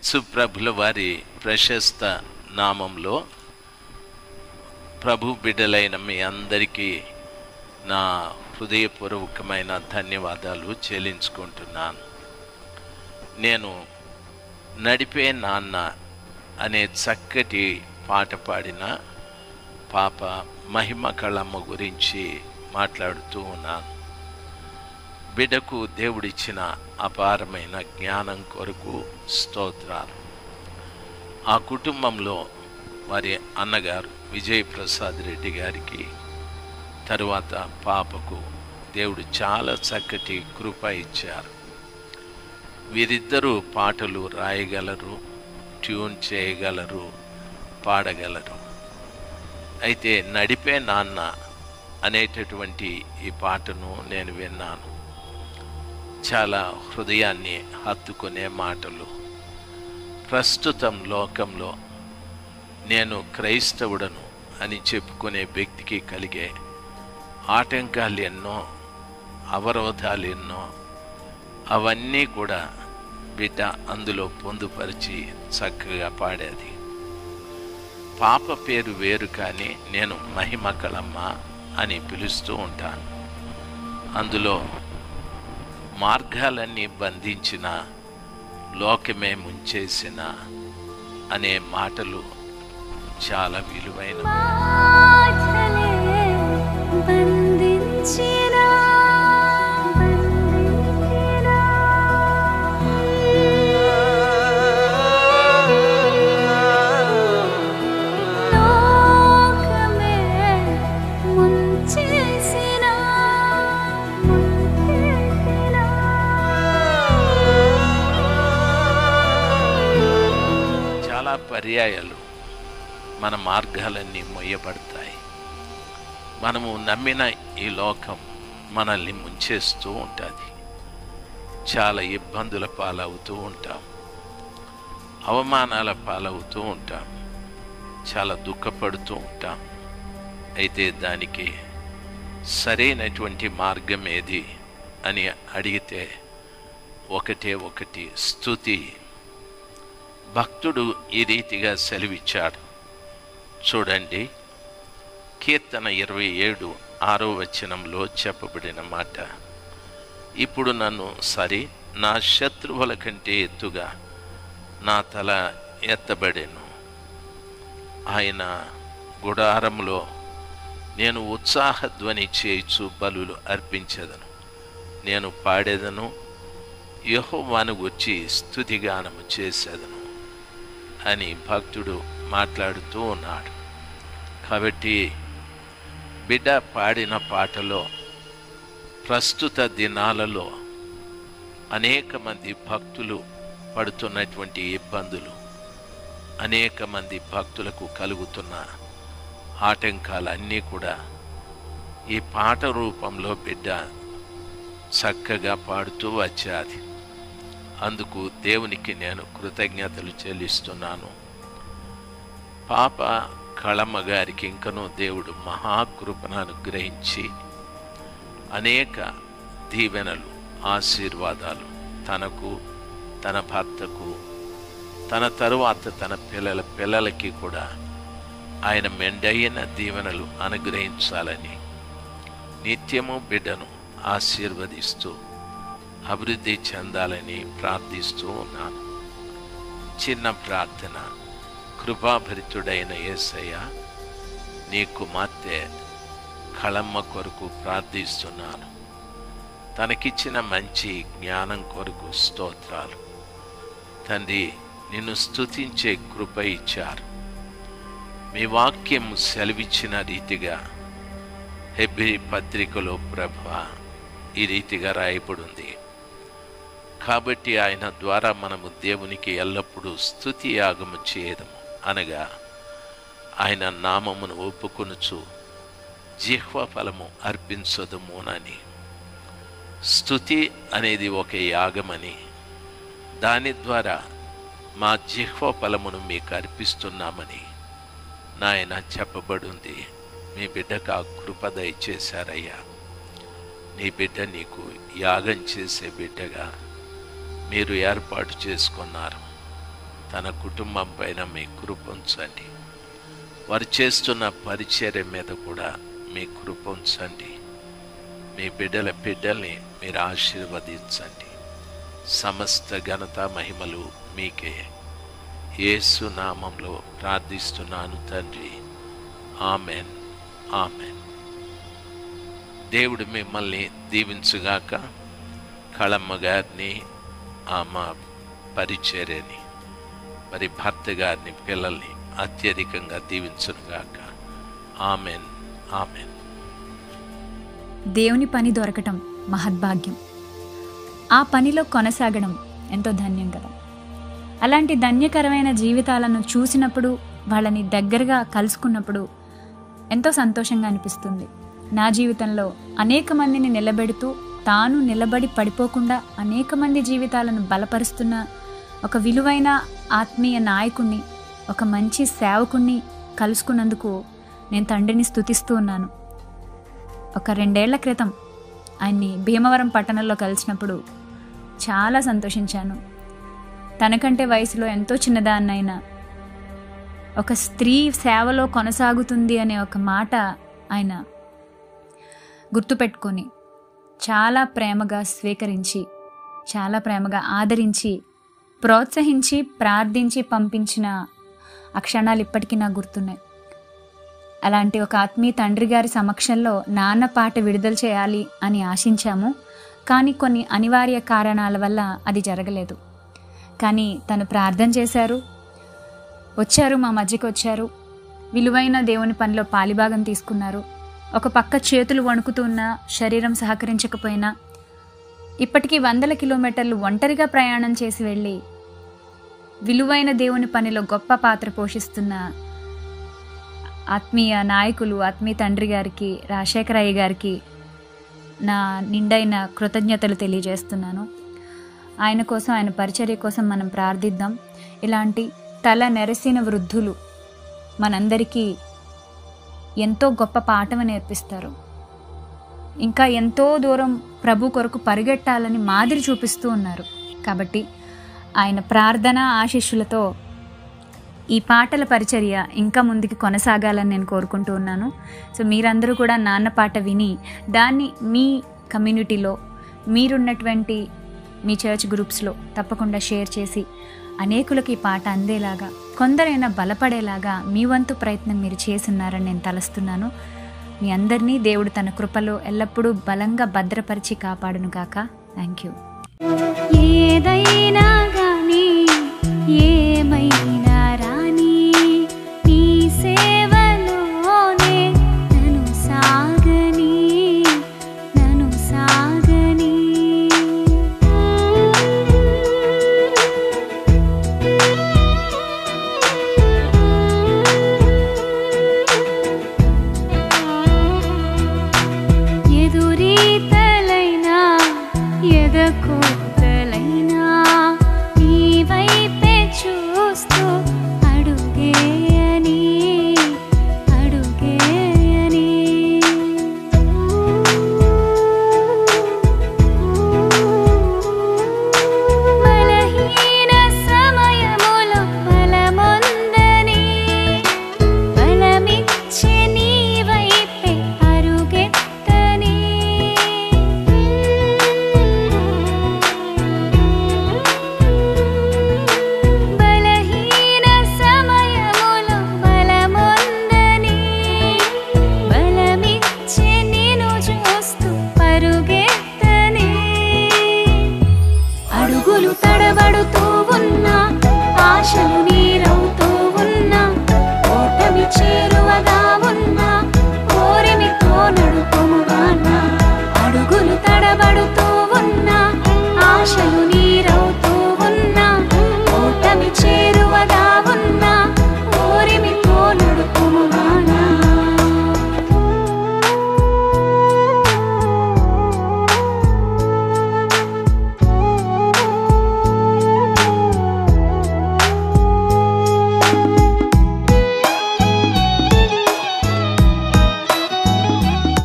సుప్రభుల వారి ప్రశస్త నామంలో ప్రభు బిడ్డలైన మీ అందరికీ నా హృదయపూర్వకమైన ధన్యవాదాలు చెల్లించుకుంటున్నాను. నేను నడిపే నాన్న అనే చక్కటి పాట పాడిన పాప మహిమ కళమ్మ గురించి మాట్లాడుతూ ఉన్నాను. బిడ్డకు దేవుడిచ్చిన అపారమైన జ్ఞానం కొరకు స్తోత్రాలు. ఆ కుటుంబంలో వారి అన్నగారు విజయప్రసాద్ రెడ్డి గారికి, తరువాత పాపకు దేవుడు చాలా చక్కటి కృప ఇచ్చారు. వీరిద్దరూ పాటలు రాయగలరు, ట్యూన్ చేయగలరు, పాడగలరు. అయితే నడిపే నాన్న అనేటటువంటి ఈ పాటను నేను విన్నాను. చాలా హృదయాన్ని హత్తుకునే మాటలు. ప్రస్తుతం లోకంలో నేను క్రైస్తవుడను అని చెప్పుకునే వ్యక్తికి కలిగే ఆటంకాలు ఎన్నో, అవరోధాలు ఎన్నో, అవన్నీ కూడా బిడ్డ అందులో పొందుపరిచి చక్కగా పాడేది. పాప పేరు వేరు, కానీ నేను మహిమ కళమ్మ అని పిలుస్తూ ఉంటాను. అందులో మార్గాలన్నీ బంధించిన, లోకమే ముంచేసిన అనే మాటలు చాలా విలువైన. పర్యాయాలు మన మార్గాలన్నీ మొయ్యబడతాయి. మనము నమ్మిన ఈ లోకం మనల్ని ముంచేస్తూ ఉంటుంది. చాలా ఇబ్బందుల పాలవుతూ ఉంటాం, అవమానాల పాలవుతూ ఉంటాం, చాలా దుఃఖపడుతూ ఉంటాం. అయితే దానికి సరైనటువంటి మార్గం ఏది అని అడిగితే ఒకటే ఒకటి, స్తుతి. భక్తుడు ఈ రీతిగా సెలవిచ్చాడు. చూడండి, కీర్తన 27:6 చెప్పబడిన మాట. ఇప్పుడు నా శత్రువుల కంటే ఎత్తుగా నా తల ఎత్తబడెను. ఆయన గుడారంలో నేను ఉత్సాహధ్వని చేయుచు బలులు అర్పించెదను. నేను పాడేదను, యెహోవాను గూర్చి స్తుతిగానము చేసేదను అని భక్తుడు మాట్లాడుతూ ఉన్నాడు. కాబట్టి బిడ్డ పాడిన పాటలో ప్రస్తుత దినాలలో అనేక మంది భక్తులు పడుతున్నటువంటి ఇబ్బందులు, అనేక మంది భక్తులకు కలుగుతున్న ఆటంకాలన్నీ కూడా ఈ పాట రూపంలో బిడ్డ చక్కగా పాడుతూ వచ్చాది. అందుకు దేవునికి నేను కృతజ్ఞతలు చెల్లిస్తున్నాను. పాప కళమ్మ గారికి ఇంకనూ దేవుడు మహాకృపను అనుగ్రహించి అనేక దీవెనలు, ఆశీర్వాదాలు తనకు, తన భర్తకు, తన తరువాత తన పిల్లలకి కూడా ఆయన మెండైన దీవెనలు అనుగ్రహించాలని నిత్యము బిడ్డను ఆశీర్వదిస్తూ అభివృద్ధి చెందాలని ప్రార్థిస్తూ ఉన్నాను. చిన్న ప్రార్థన. కృపాభరితుడైన యేసయ్య, నీ కుమార్తె కళమ్మ కొరకు ప్రార్థిస్తున్నాను. తనకిచ్చిన మంచి జ్ఞానం కొరకు స్తోత్రాలు. తండ్రి, నిన్ను స్తుతించే కృప ఇచ్చారు. మీ వాక్యం సెలవిచ్చిన రీతిగా హెబ్రీ పత్రికలో ప్రభువా ఈ రీతిగా రాయబడింది. కాబట్టి ఆయన ద్వారా మనము దేవునికి ఎల్లప్పుడూ స్తుతి యాగము చేయదము, అనగా ఆయన నామమును ఒప్పుకొనుచు జిహ్వ ఫలము అర్పించదమునని. స్తుతి అనేది ఒక యాగమని, దాని ద్వారా మా జిహ్వ ఫలమును మీకు అర్పిస్తున్నామని నాయన చెప్పబడింది. మీ బిడ్డకు ఆ కృప దయచేశారయ్యా. నీ బిడ్డ నీకు యాగం చేసే బిడ్డగా మీరు ఏర్పాటు చేసుకున్నారు. తన కుటుంబం పైన మీ కృప ఉంచండి. వారు చేస్తున్న పరిచర్య మీద కూడా మీ కృప ఉంచండి. మీ బిడ్డల్ని మీరు ఆశీర్వదించండి. సమస్త ఘనత మహిమలు మీకే. యేసు నామంలో ప్రార్థిస్తున్నాను తండ్రి. Amen, amen. దేవుడు మిమ్మల్ని దీవించుగాక. కళమ్మ గారిని, ఆమె పరిచర్యని, మరి భర్త గారిని, పిల్లల్ని అత్యధికంగా దీవించునుగాక. Amen, amen. దేవుని పని దొరకటం మహద్భాగ్యం. ఆ పనిలో కొనసాగడం ఎంతో ధన్యం కదా. అలాంటి ధన్యకరమైన జీవితాలను చూసినప్పుడు, వాళ్ళని దగ్గరగా కలుసుకున్నప్పుడు ఎంతో సంతోషంగా అనిపిస్తుంది. నా జీవితంలో అనేక మందిని నిలబెడుతూ, తాను నిలబడి పడిపోకుండా అనేక మంది జీవితాలను బలపరుస్తున్న ఒక విలువైన ఆత్మీయ నాయకుణ్ణి, ఒక మంచి సేవకుణ్ణి కలుసుకున్నందుకు నేను తండ్రిని స్తుతిస్తూ ఉన్నాను. ఒక 2 ఏళ్ల క్రితం ఆయన్ని భీమవరం పట్టణంలో కలిసినప్పుడు చాలా సంతోషించాను. తనకంటే వయసులో ఎంతో చిన్నదాన్నైనా ఒక స్త్రీ సేవలో కొనసాగుతుంది అనే ఒక మాట ఆయన గుర్తుపెట్టుకొని చాలా ప్రేమగా స్వీకరించి, చాలా ప్రేమగా ఆదరించి, ప్రోత్సహించి, ప్రార్థించి పంపించిన ఆ క్షణాలు ఇప్పటికీ నాకు గుర్తున్నాయి. అలాంటి ఒక ఆత్మీయ తండ్రి గారి సమక్షంలో నాన్న పాట విడుదల చేయాలి అని ఆశించాము. కానీ కొన్ని అనివార్య కారణాల వల్ల అది జరగలేదు. కానీ తను ప్రార్థన చేశారు, వచ్చారు, మా మధ్యకి వచ్చారు, విలువైన దేవుని పనిలో పాలిభాగం తీసుకున్నారు. ఒక పక్క చేతులు వణుకుతున్నా, శరీరం సహకరించకపోయినా ఇప్పటికీ 100 కిలోమీటర్లు ఒంటరిగా ప్రయాణం చేసి వెళ్ళి విలువైన దేవుని పనిలో గొప్ప పాత్ర పోషిస్తున్న ఆత్మీయ నాయకులు, ఆత్మీయ తండ్రి గారికి, రాజశేఖర అయ్య గారికి నా నిండైన కృతజ్ఞతలు తెలియజేస్తున్నాను. ఆయన కోసం, ఆయన పరిచర్య కోసం మనం ప్రార్థిద్దాం. ఇలాంటి తల నెరసిన వృద్ధులు మనందరికీ ఎంతో గొప్ప పాఠం నేర్పిస్తారు. ఇంకా ఎంతో దూరం ప్రభు కొరకు పరిగెట్టాలని మాదిరి చూపిస్తూ ఉన్నారు. కాబట్టి ఆయన ప్రార్థన ఆశీస్సులతో ఈ పాటల పరిచర్య ఇంకా ముందుకు కొనసాగాలని నేను కోరుకుంటూ ఉన్నాను. సో మీరందరూ కూడా నాన్న పాట విని దాన్ని మీ కమ్యూనిటీలో, మీరున్నటువంటి మీ చర్చ్ గ్రూప్స్లో తప్పకుండా షేర్ చేసి అనేకులకు ఈ పాట అందేలాగా, కొందరైనా బలపడేలాగా మీ వంతు ప్రయత్నం మీరు చేస్తున్నారని నేను తలస్తున్నాను. మీ అందరినీ దేవుడు తన కృపలో ఎల్లప్పుడూ బలంగా భద్రపరిచి కాపాడును గాక. Thank you. ఏదైనా గానీ ఏమైనా రాని నీ సేవలోనే నన్ను సాగని ఎదురీతలైనా ఎదకోతలైనా నీ వైపే చూస్తూ అడుగేయని బలహీన సమయములో బలమొందని బలమిచ్చే నీ వైపే అరుగెత్తని బలహీన సమయములో బలమొందని బలమిచ్చే నిన్ను చూస్తూ పరుగెత్తని అడుగులు తడబడుతూ ఉన్న ఆశలు